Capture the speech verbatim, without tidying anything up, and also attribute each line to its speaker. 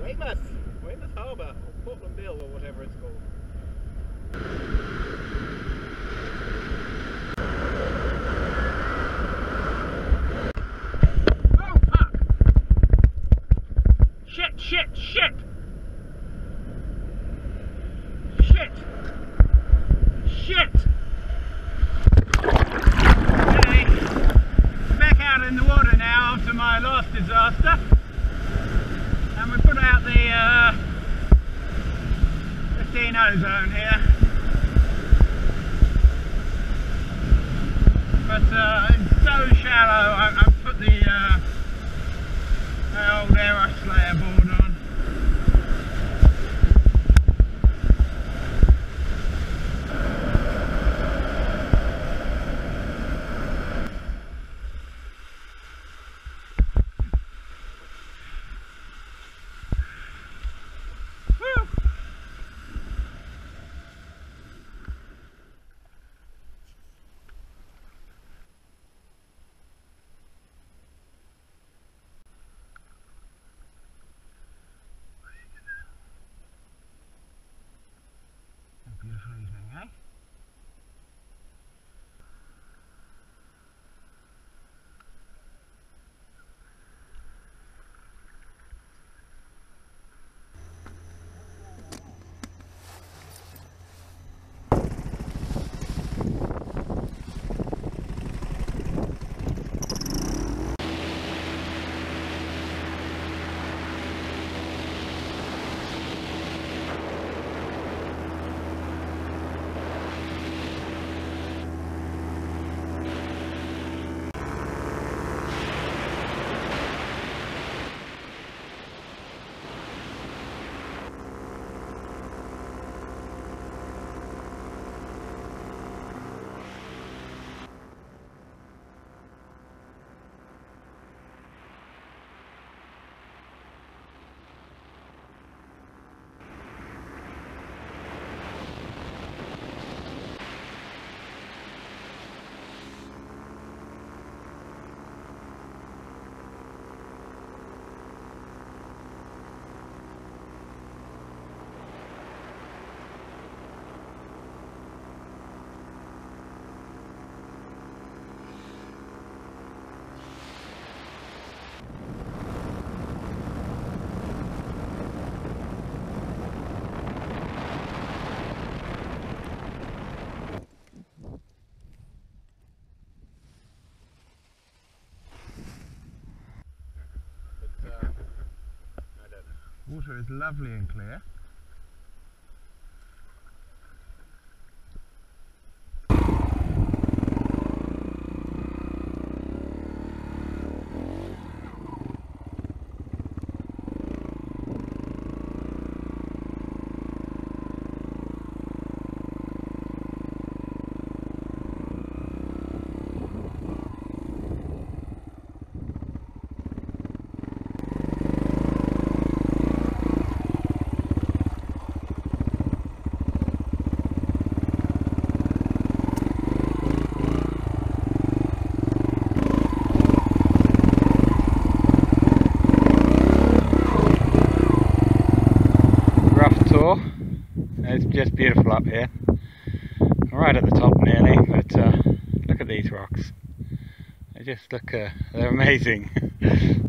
Speaker 1: Weymouth! Weymouth Harbour, or Portland Bill, or whatever it's called. Oh fuck! Shit, shit, shit! Shit! Shit! Okay, back out in the water now after my last disaster. And we put out the uh, fifteen ozone here, but uh, it's so shallow. I, I put the, uh, the old air slayer board on. Beautiful evening, eh? Water is lovely and clear. It's just beautiful up here, right at the top nearly, but uh, look at these rocks. They just look, uh, they're amazing.